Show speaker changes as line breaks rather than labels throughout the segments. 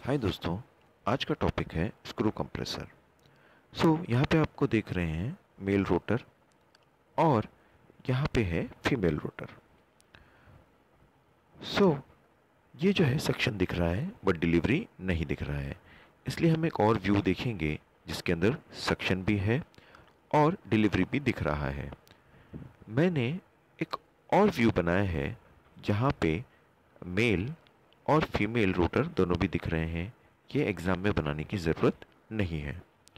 हाय दोस्तों, आज का टॉपिक है स्क्रू कंप्रेसर। यहाँ पे आपको देख रहे हैं मेल रोटर और यहाँ पे है फीमेल रोटर। ये जो है सेक्शन दिख रहा है बट डिलीवरी नहीं दिख रहा है, इसलिए हम एक और व्यू देखेंगे जिसके अंदर सेक्शन भी है और डिलीवरी भी दिख रहा है। मैंने एक और व्यू बनाया है जहाँ पे मेल और फीमेल रोटर दोनों भी दिख रहे हैं। ये एग्ज़ाम में बनाने की ज़रूरत नहीं है।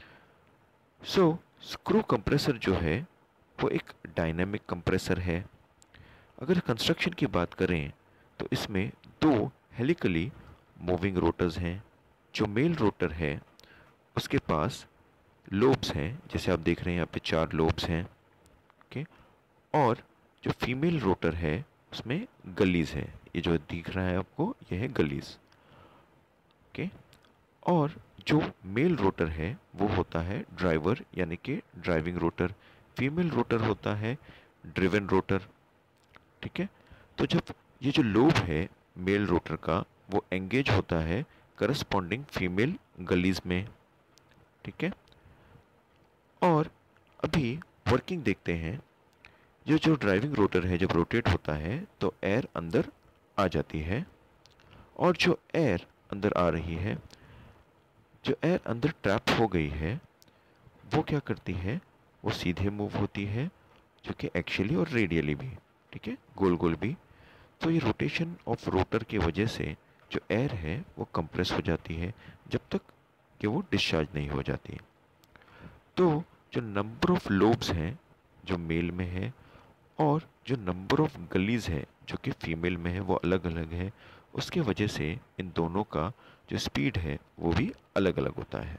स्क्रू कंप्रेसर जो है वो एक डायनामिक कंप्रेसर है। अगर कंस्ट्रक्शन की बात करें तो इसमें दो हेलिकली मूविंग रोटर्स हैं। जो मेल रोटर है उसके पास लोब्स हैं, जैसे आप देख रहे हैं यहाँ पे 4 लोब्स हैं। ओके, और जो फीमेल रोटर है उसमें गलीज है। ये जो दिख रहा है आपको, ये है गलीज। ओके, और जो मेल रोटर है वो होता है ड्राइवर यानी कि ड्राइविंग रोटर। फीमेल रोटर होता है ड्रिवन रोटर। ठीक है, तो जब ये जो लोब है मेल रोटर का वो एंगेज होता है करस्पॉन्डिंग फीमेल गलीज में। ठीक है, और अभी वर्किंग देखते हैं। ये जो ड्राइविंग रोटर है जब रोटेट होता है तो एयर अंदर आ जाती है, और जो एयर अंदर आ रही है, जो एयर अंदर ट्रैप हो गई है, वो क्या करती है, वो सीधे मूव होती है, जो कि एक्चुअली और रेडियली भी। ठीक है, गोल गोल भी। तो ये रोटेशन ऑफ रोटर की वजह से जो एयर है वो कंप्रेस हो जाती है जब तक कि वो डिस्चार्ज नहीं हो जाती। तो जो नंबर ऑफ लोब्स हैं जो मेल में है और जो नंबर ऑफ गलीज है जो कि फीमेल में है वो अलग अलग है। उसके वजह से इन दोनों का जो स्पीड है वो भी अलग अलग होता है।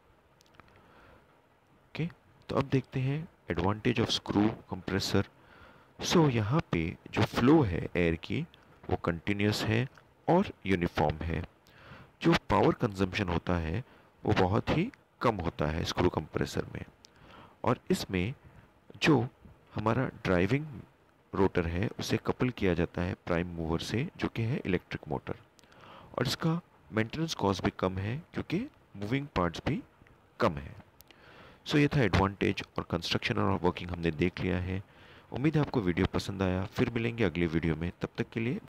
ओके, तो अब देखते हैं एडवांटेज ऑफ स्क्रू कंप्रेसर। यहाँ पे जो फ्लो है एयर की वो कंटिन्यूस है और यूनिफॉर्म है। जो पावर कंजम्पशन होता है वो बहुत ही कम होता है स्क्रू कंप्रेसर में। और इसमें जो हमारा ड्राइविंग रोटर है उसे कपल किया जाता है प्राइम मूवर से, जो कि है इलेक्ट्रिक मोटर। और इसका मेंटेनेंस कॉस्ट भी कम है क्योंकि मूविंग पार्ट्स भी कम है। ये था एडवांटेज, और कंस्ट्रक्शन और वर्किंग हमने देख लिया है। उम्मीद है आपको वीडियो पसंद आया। फिर मिलेंगे अगले वीडियो में, तब तक के लिए